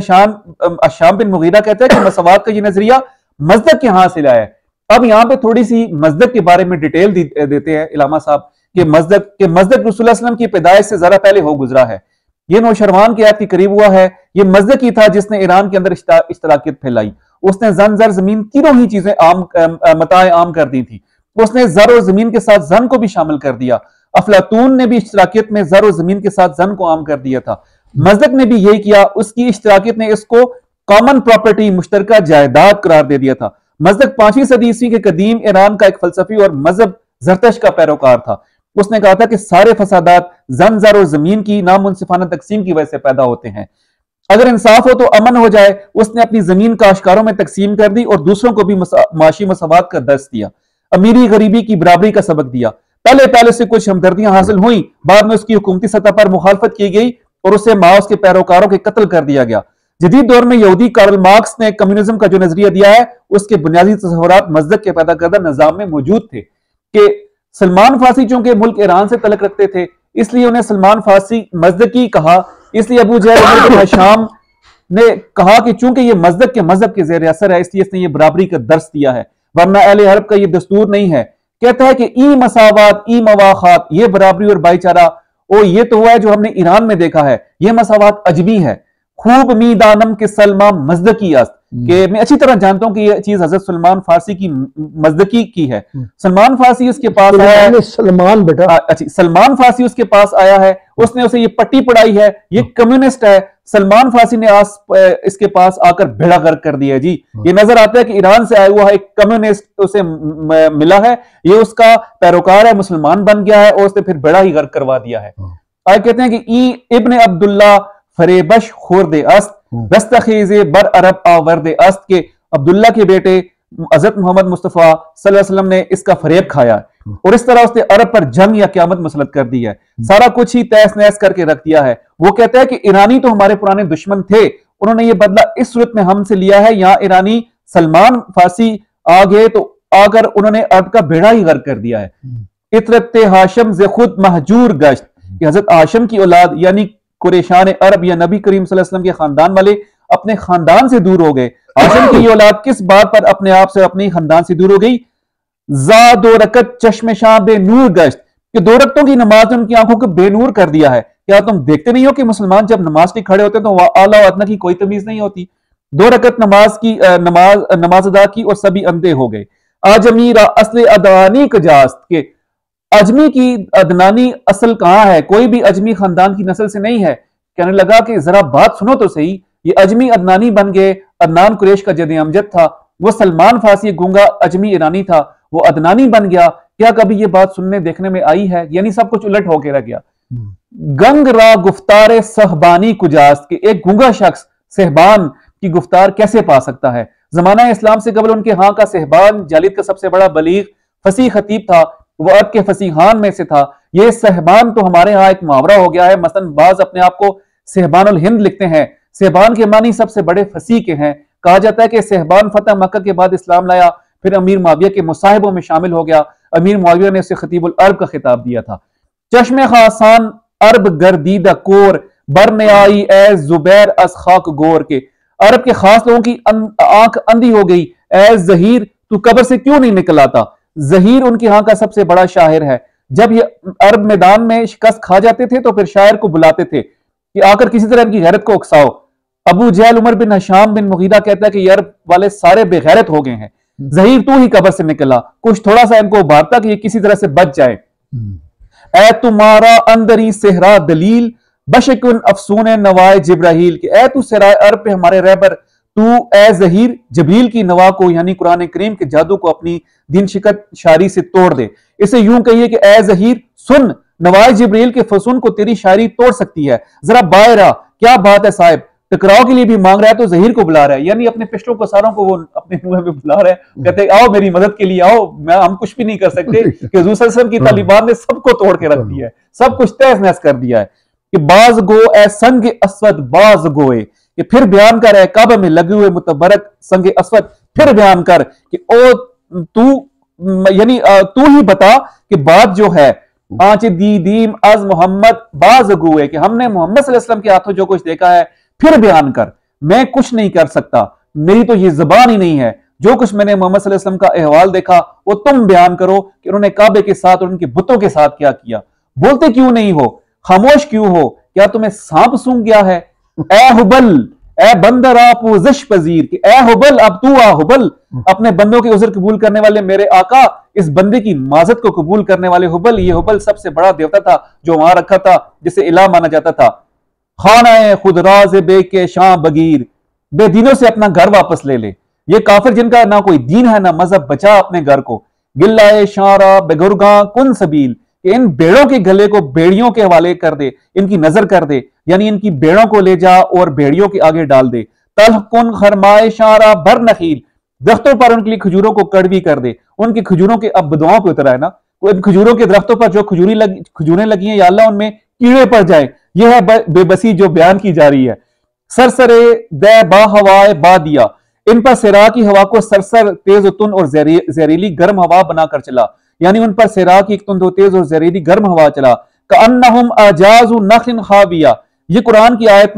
Hisham bin Mughira कहते हैं कि मसावात का ये नजरिया मजदक के यहां से लाया है। अब यहां पे थोड़ी सी मजदक के बारे में डिटेल देते हैं इलामा साहब कि मजदक रसूलुल्लाह सल्लल्लाहु अलैहि वसल्लम की पैदाइश से जरा पहले हो गुजरा है। ये नौशरवान के आयत के करीब हुआ है। ये मजदक ही था जिसने ईरान के अंदर इश्तराकियत फैलाई। उसने जन जर जमीन तीनों ही चीजें मताए आम कर दी थी। उसने जर और जमीन के साथ जन को भी शामिल कर दिया। अफलातून ने भी इश्तराकियत में जर और जमीन के साथ जन को आम कर दिया था। मजदक ने भी यही किया। उसकी इश्तराकियत ने इसको कॉमन प्रॉपर्टी मुश्तरका जायदाद करार दे दिया था। मजदक 5वीं सदी ईस्वी के कदीम ईरान का एक फलसफी और मजहब जरतश का पैरोकार था। उसने कहा था कि सारे फसादात जन जर और जमीन की नामुनसिफाना तकसीम की वजह से पैदा होते हैं। अगर इंसाफ हो तो अमन हो जाए। उसने अपनी जमीन काश्तकारों में तकसीम कर दी और दूसरों को भी माशी मसावात का दर्स दिया। अमीरी गरीबी की बराबरी का सबक दिया। पहले से कुछ हमदर्दियां हासिल हुई, बाद में उसकी हुकूमती सतह पर मुखालफत की गई और उसे माओस के पैरोकारों के कत्ल कर दिया गया। जदीद दौर में यहूदी कार्ल मार्क्स ने कम्युनिज्म का जो नजरिया दिया है उसके बुनियादी तस्वुरात मजदक के पैदा करदा निजाम में मौजूद थे। कि सलमान फारसी चूंकि मुल्क ईरान से तलक रखते थे इसलिए उन्हें सलमान फारसी मजदकी कहा। इसलिए अबू जहल बिन हशाम ने कहा कि चूंकि ये मजदक के मजहब के जेर असर है इसलिए इसने ये बराबरी का दर्स दिया है, वरना अहले अरब का ये दस्तूर नहीं है। कहता है कि ई मसावात ई मवाखात, ये बराबरी और भाईचारा ओ ये तो हुआ है जो हमने ईरान में देखा है, ये मसावात अजमी है। खूब मीदानम के सलमा मजदकी अस्त, कि मैं अच्छी तरह जानता हूं कि ये चीज हजरत सलमान फारसी की मजदकी की है। सलमान फारसी उसके पास आया है, सलमान बेटा अच्छी सलमान फारसी उसके पास आया है, उसने उसे ये पट्टी पढ़ाई है, ये कम्युनिस्ट है। सलमान फारसी ने इसके पास आकर बेड़ा गर्क कर दिया जी। ये नजर आता है कि ईरान से आया हुआ है एक कम्युनिस्ट उसे मिला है, ये उसका पैरोकार है, मुसलमान बन गया है और उसने फिर बेड़ा ही गर्क करवा दिया है। आगे कहते हैं कि ई इब्न अब्दुल्ला फरेबश खुर्द अस्त रस्तखीज़े बर अरब आवर्द अस्त, के अब्दुल्ला के बेटे हजरत मोहम्मद मुस्तफ़ा सल्लल्लाहु अलैहि वसल्लम ने इसका फरेब खाया और इस तरह उसने अरब पर जंग या क़यामत मुसलत कर दी है। सारा कुछ ही तहस नहस करके रख दिया है। वो कहता है कि ईरानी तो हमारे पुराने दुश्मन थे, उन्होंने ये बदला इस सूरत में हमसे लिया है। यहाँ ईरानी सलमान फारसी आ गए तो आकर उन्होंने अरब का बेड़ा ही गर्क कर दिया है। इतरत हाशम से खुद महजूर गश्त, हजरत हाशम की औलाद यानी कुरैशान अरब या नबी करीम सल्लल्लाहु अलैहि वसल्लम के खानदान वाले अपने खानदान से दूर हो गए। हाशिम की औलाद किस बात पर अपने आप से अपने खानदान से दूर हो गई? जा दो रकत चश्मे शाह बेनूर गश्त, कि 2 रकतों की नमाज ने उनकी आंखों को बेनूर कर दिया है। क्या तुम देखते नहीं हो कि मुसलमान जब नमाज के खड़े होते हैं तो आला और अदना की कोई तमीज नहीं होती। 2 रकत नमाज अदा की और सभी अंधे हो गए। आजमीरा असले अदवानी कजास्त, के अजमी की अदनानी असल कहां है? कोई भी अजमी खानदान की नस्ल से नहीं है। कहने लगा कि जरा बात सुनो तो सही, ये अजमी अदनानी बन गए। अदनान कुरैश का जद अमजद था, वो सलमान फारसी गूंगा अजमी ईरानी था, वो अदनानी बन गया। क्या कभी ये बात सुनने देखने में आई है? यानी सब कुछ उलट होके रह गया। गंग रा गुफ्तार सहबानी कुजास्त, के एक गूंगा शख्स सहबान की गुफ्तार कैसे पा सकता है? जमाना इस्लाम से कबल उनके यहाँ का सहबान जालिद का सबसे बड़ा बलीग फसीह खतीब था, वो अरब के फसीहान में से था। ये सहबान तो हमारे यहाँ एक मुहावरा हो गया है। मसलन बाज अपने आप को सहबानुल हिंद लिखते हैं। सहबान के मानी सबसे बड़े फसीह के हैं। कहा जाता है कि सहबान फतह मक्का के बाद इस्लाम लाया, फिर अमीर मुआविया के मुसाहिबों में शामिल हो गया। अमीर मुआविया ने उसे खतीबुल अरब का खिताब दिया था। चश्मे खासान अरब गर्दीदा कोर बरने आई ए जुबैर अस खाक गोर, के अरब के खास लोगों की आंख अंधी हो गई। ए जहीर तू कब्र से क्यों नहीं निकल आता? जहीर उनके यहाँ का सबसे बड़ा शायर है। जब ये अरब मैदान में शिकस्त खा जाते थे तो फिर शायर को बुलाते थे कि आकर किसी तरह इनकी गैरत को उकसाओ। Abu Jahl Umar bin Hisham bin Mughira कहता है कि अरब वाले सारे बेगैरत हो गए हैं, जहीर तू ही कब्र से निकला, कुछ थोड़ा सा इनको उबारता कि ये किसी तरह से बच जाए। ए तुम्हारा अंदरी सेहरा दलील बशकुन अफसून नवाए जिब्राहील, के ए तू सराय अरब पे हमारे रहबर, तू ए जहीर जबरील की नवा को यानी कुरान करीम के जादू को अपनी दिन शिकत शायरी से तोड़ दे। इसे यूं कहिए कि ए जहीर सुन, नवाए जिब्रील के फसून को तेरी शायरी तोड़ सकती है। जरा बायरा क्या बात है साहिब, टकराव के लिए भी मांग रहा है तो जहीर को बुला रहा है, यानी अपने पिछलों को सारों को वो अपने मुंह में बुला रहा है, कहते हैं आओ मेरी मदद के लिए आओ, हम कुछ भी नहीं कर सकते कि हुजूर सल्लल्लाहु अलैहि वसल्लम की तालिबान ने सबको तोड़ के रख दिया है, सब कुछ तहस नहस कर दिया है कि बाज गो ए संग अस्वद बाज गोए, कि फिर बयान कर है काबा में लगे हुए मुतबरक संग अस्वद, फिर बयान कर कि ओ तू यानी तू ही बता कि बात जो है आंच दी दीम अज मोहम्मद बाज गुए, कि हमने मोहम्मद सल्लल्लाहु अलैहि वसल्लम के हाथों जो कुछ देखा है, फिर बयान कर, मैं कुछ नहीं कर सकता, मेरी तो ये जुबान ही नहीं है, जो कुछ मैंने मोहम्मद सल्लल्लाहु अलैहि वसल्लम का अहवाल देखा वो तुम बयान करो कि उन्होंने काबे के साथ और उनके बुतों के साथ क्या किया, बोलते क्यों नहीं हो, खामोश क्यों हो, क्या तुम्हें सांप सूंघ गया है, ए हुबल ए बंदर आप जिश पजीर, कि ए हुबल अब तू आ हुबल, अपने बंदों के उज़र कबूल करने वाले मेरे आका, इस बंदे की माजत को कबूल करने वाले हुबल, ये हुबल सबसे बड़ा देवता था जो वहां रखा था जिसे इलाह माना जाता था, खाना खुद राज बे के शाह बगीर, बेदीनों से अपना घर वापस ले ले, ये काफिर जिनका ना कोई दीन है ना मजहब, बचा अपने घर को, गिल्लाए शारा बेगुरगा कुन सबील, इन बेड़ों के गले को बेड़ियों के हवाले कर दे, इनकी नजर कर दे, यानी इनकी बेड़ों को ले जा और बेड़ियों के आगे डाल दे, तलह कुन खरमाए शारा बर नखील, दरख्तों पर उनके लिए खजूरों को कड़वी कर दे, उनकी खजूरों के अब बदुआओं पे उतरा है ना, खजूरों के दरख्तों पर जो खजूरें लगी हैं या अल्लाह उनमें कीड़े पड़ जाए, यह है बेबसी जो बयान की जा रही है, सरसरे दे बा हवाए बा दिया, इन पर सिरा की हवा को सरसर तेज तुन और जहरीली गर्म हवा बनाकर चला, यानी उन पर सिरा की एक तुंद तेज और जहरीली गर्म हवा चला, कअन्नहुम अजाज़ु नखलिन खाविया, ये कुरान की आयत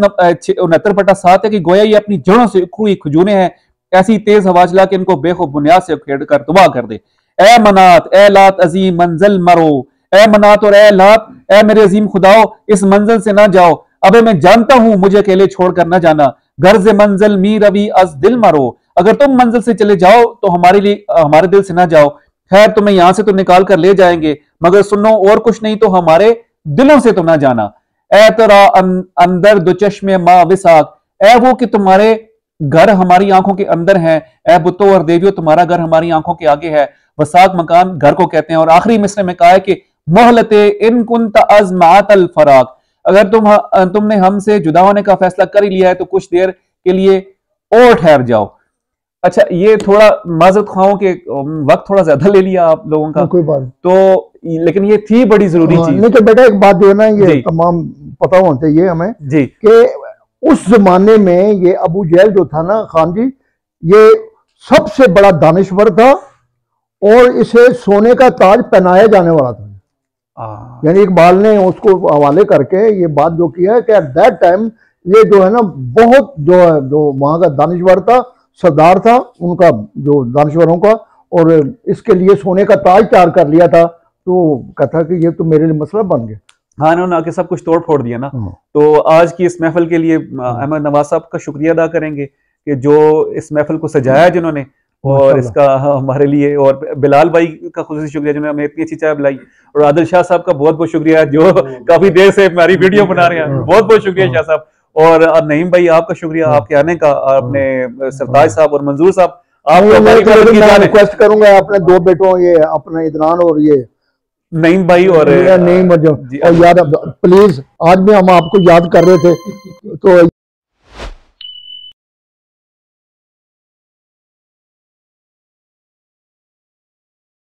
69/7 है कि गोया ये अपनी जड़ों से उखड़ी हुई खजूरें हैं, ऐसी तेज हवा चला कि इनको बेखौफ बुनियाद से उखेड़ कर तबाह कर दे। ए मनात ए लात अजीम मंजिल मरो, ए मनात और ए लात ए मेरे अजीम खुदाओ इस मंजिल से ना जाओ, अबे मैं जानता हूं मुझे अकेले छोड़कर ना जाना, गर्ज मंजिल मी रवि अज दिल मरो, अगर तुम मंजिल से चले जाओ तो हमारे लिए हमारे दिल से ना जाओ, खैर तुम्हें यहां से तो निकाल कर ले जाएंगे, मगर सुनो और कुछ नहीं तो हमारे दिलों से तो ना जाना। ए तरा अंदर दो चश्मे माँ विसाक, ए वो कि तुम्हारे घर हमारी आंखों के अंदर हैं, ए बुतों और देवियों तुम्हारा घर हमारी आंखों के आगे है, वसाक मकान घर को कहते हैं। और आखिरी मिसरे में कहा है कि मोहलते इन कुंत अज़मातल फराक, अगर तुमने हमसे जुदा होने का फैसला कर ही लिया है तो कुछ देर के लिए और ठहर जाओ। अच्छा, ये थोड़ा माजरत खाओं के वक्त थोड़ा ज्यादा ले लिया आप लोगों का, कोई बात तो लेकिन ये थी बड़ी जरूरी चीज। नहीं तो बेटा एक बात जो है ना ये तमाम पता होना चाहिए हमें जी कि उस जमाने में ये अबू जहल जो था ना खान जी, ये सबसे बड़ा दानिश्वर था और इसे सोने का ताज पहनाया जाने वाला था। यानी इकबाल ने उसको हवाले करके ये बात जो की है कि एट दैट टाइम ये जो है ना बहुत जो है जो वहां का दानिश्वर था, सरदार था उनका जो दानिश्वरों का, और इसके लिए सोने का ताज तैयार कर लिया था। तो कहता कि ये तो मेरे लिए मसला बन गया। हाँ, इन्होंने आके सब कुछ तोड़ फोड़ दिया ना। तो आज की इस महफिल के लिए अहमद नवाज साहब का शुक्रिया अदा करेंगे कि जो इस महफिल को सजाया जिन्होंने, और इसका हमारे लिए, और बिलाल भाई का खुसूसी शुक्रिया जिन्होंने हमें इतनी अच्छी चाय पिलाई, और आदिल शाह साहब का बहुत बहुत शुक्रिया जो काफी देर से हमारी वीडियो बना रहे हैं, बहुत बहुत शुक्रिया शाह साहब। और नईम भाई आपका शुक्रिया आपके आने का, अपने सरताज साहब और मंजूर साहब आप रिक्वेस्ट करूंगा अपने दो बेटों ये अपने इदनान और ये नईम भाई और नईम और यार प्लीज आज भी हम आपको याद कर रहे थे तो